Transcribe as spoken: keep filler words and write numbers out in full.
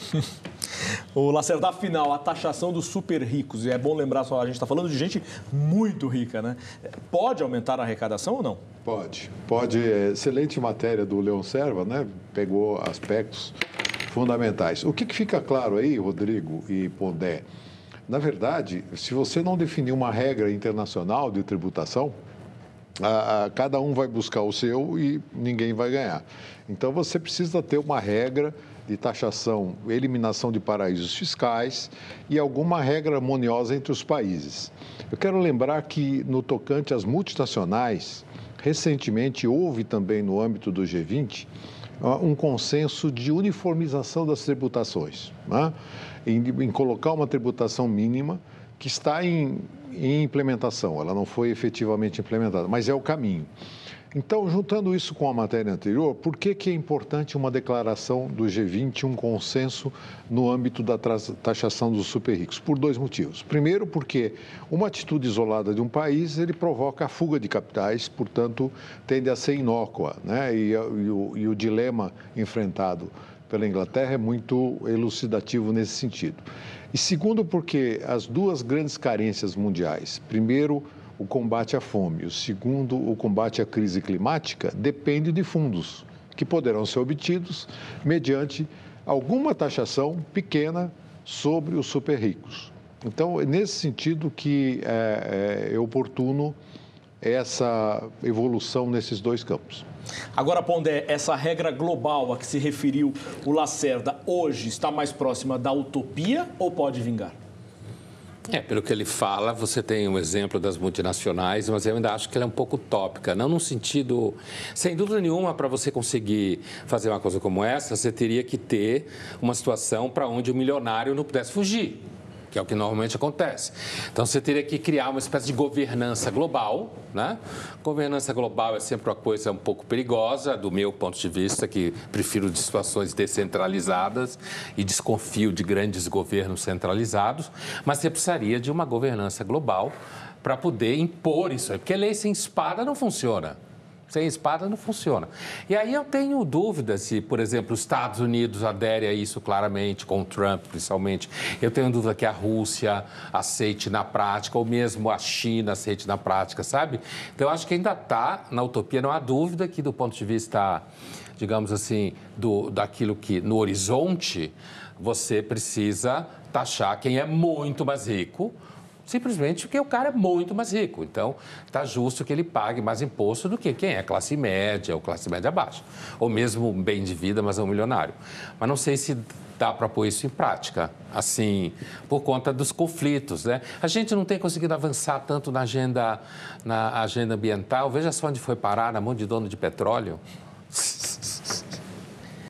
O Lacerda, afinal, a taxação dos super ricos, e é bom lembrar só, a gente está falando de gente muito rica, né? Pode aumentar a arrecadação ou não? Pode, pode. Excelente matéria do Leon Serva, né? Pegou aspectos fundamentais. O que, que fica claro aí, Rodrigo e Pondé? Na verdade, se você não definir uma regra internacional de tributação, a, a, cada um vai buscar o seu e ninguém vai ganhar. Então, você precisa ter uma regra de taxação, eliminação de paraísos fiscais e alguma regra harmoniosa entre os países. Eu quero lembrar que, no tocante às multinacionais, recentemente houve também no âmbito do G vinte um consenso de uniformização das tributações, né? em, em colocar uma tributação mínima que está em, em implementação, ela não foi efetivamente implementada, mas é o caminho. Então, juntando isso com a matéria anterior, por que, que é importante uma declaração do G vinte, um consenso no âmbito da taxação dos super ricos? Por dois motivos. Primeiro, porque uma atitude isolada de um país, ele provoca a fuga de capitais, portanto, tende a ser inócua, né? E, e, o, e o dilema enfrentado pela Inglaterra é muito elucidativo nesse sentido. E segundo, porque as duas grandes carências mundiais, primeiro, o combate à fome, o segundo, o combate à crise climática, depende de fundos que poderão ser obtidos mediante alguma taxação pequena sobre os super ricos. Então, é nesse sentido que é, é oportuno essa evolução nesses dois campos. Agora, Pondé, essa regra global a que se referiu o Lacerda hoje está mais próxima da utopia ou pode vingar? É, pelo que ele fala, você tem um exemplo das multinacionais, mas eu ainda acho que ela é um pouco utópica, não no sentido... Sem dúvida nenhuma, para você conseguir fazer uma coisa como essa, você teria que ter uma situação para onde o milionário não pudesse fugir, que é o que normalmente acontece. Então, você teria que criar uma espécie de governança global, né? Governança global é sempre uma coisa um pouco perigosa, do meu ponto de vista, que prefiro de situações descentralizadas e desconfio de grandes governos centralizados, mas você precisaria de uma governança global para poder impor isso aí, porque lei sem espada não funciona. Sem espada não funciona. E aí eu tenho dúvidas se, por exemplo, os Estados Unidos aderem a isso claramente, com o Trump principalmente. Eu tenho dúvida que a Rússia aceite na prática, ou mesmo a China aceite na prática, sabe? Então, eu acho que ainda está na utopia. Não há dúvida que, do ponto de vista, digamos assim, do, daquilo que no horizonte, você precisa taxar quem é muito mais rico, simplesmente porque o cara é muito mais rico. Então, está justo que ele pague mais imposto do que quem é classe média ou classe média baixa. Ou mesmo bem de vida, mas é um milionário. Mas não sei se dá para pôr isso em prática, assim, por conta dos conflitos, né? A gente não tem conseguido avançar tanto na agenda, na agenda ambiental. Veja só onde foi parar, na mão de dono de petróleo.